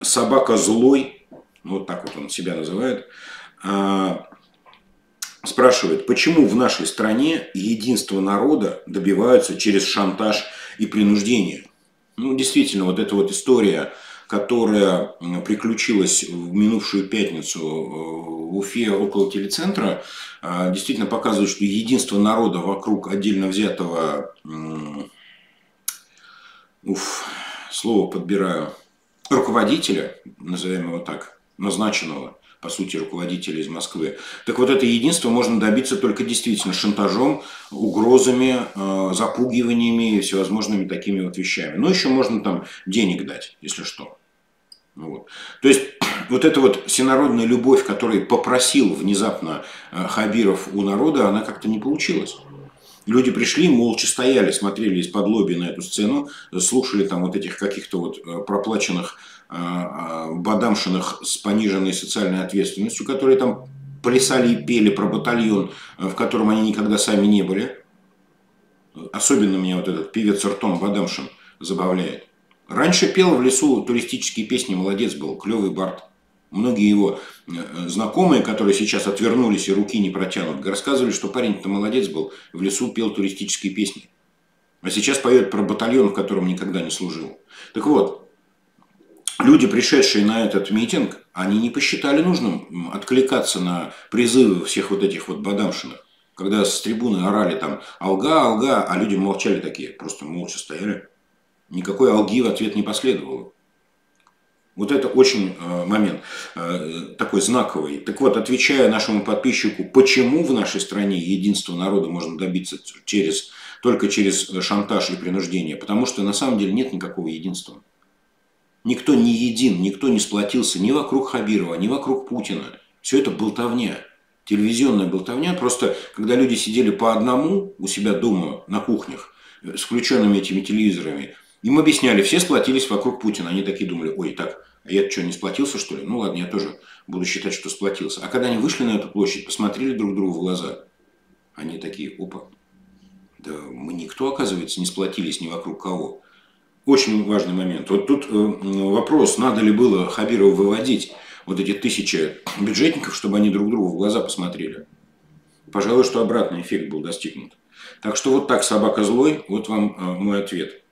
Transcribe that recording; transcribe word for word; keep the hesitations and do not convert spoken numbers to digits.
собака злой, ну, вот так вот он себя называет, спрашивает, почему в нашей стране единство народа добиваются через шантаж и принуждение. Ну, действительно, вот эта вот история, которая приключилась в минувшую пятницу в Уфе около телецентра, действительно показывает, что единство народа вокруг отдельно взятого, уф, слово подбираю, руководителя, назовем его так, назначенного, по сути, руководителя из Москвы. Так вот, это единство можно добиться только действительно шантажом, угрозами, запугиваниями и всевозможными такими вот вещами. Но еще можно там денег дать, если что. Вот. То есть, вот эта вот всенародная любовь, которую попросил внезапно Хабиров у народа, она как-то не получилась. Люди пришли, молча стояли, смотрели из-под лоби на эту сцену, слушали там вот этих каких-то вот проплаченных бадамшиных с пониженной социальной ответственностью, которые там плясали и пели про батальон, в котором они никогда сами не были. Особенно меня вот этот певец Артем Бадамшин забавляет. Раньше пел в лесу туристические песни, молодец был, клевый бард. Многие его знакомые, которые сейчас отвернулись и руки не протянут, рассказывали, что парень-то молодец был, в лесу пел туристические песни. А сейчас поет про батальон, в котором никогда не служил. Так вот, люди, пришедшие на этот митинг, они не посчитали нужным откликаться на призывы всех вот этих вот бадамшиных. Когда с трибуны орали там «Алга, алга», а люди молчали такие, просто молча стояли. Никакой алги в ответ не последовало. Вот это очень э, момент э, такой знаковый. Так вот, отвечая нашему подписчику, почему в нашей стране единство народа можно добиться через, только через шантаж и принуждение? Потому что на самом деле нет никакого единства. Никто не един, никто не сплотился ни вокруг Хабирова, ни вокруг Путина. Все это болтовня. Телевизионная болтовня. Просто когда люди сидели по одному у себя дома на кухнях с включенными этими телевизорами, им объясняли, все сплотились вокруг Путина. Они такие думали, ой, так, а я что, не сплотился, что ли? Ну ладно, я тоже буду считать, что сплотился. А когда они вышли на эту площадь, посмотрели друг другу в глаза, они такие, опа, да мы никто, оказывается, не сплотились ни вокруг кого. Очень важный момент. Вот тут вопрос, надо ли было Хабирова выводить вот эти тысячи бюджетников, чтобы они друг другу в глаза посмотрели. Пожалуй, что обратный эффект был достигнут. Так что вот так, собака злой, вот вам мой ответ.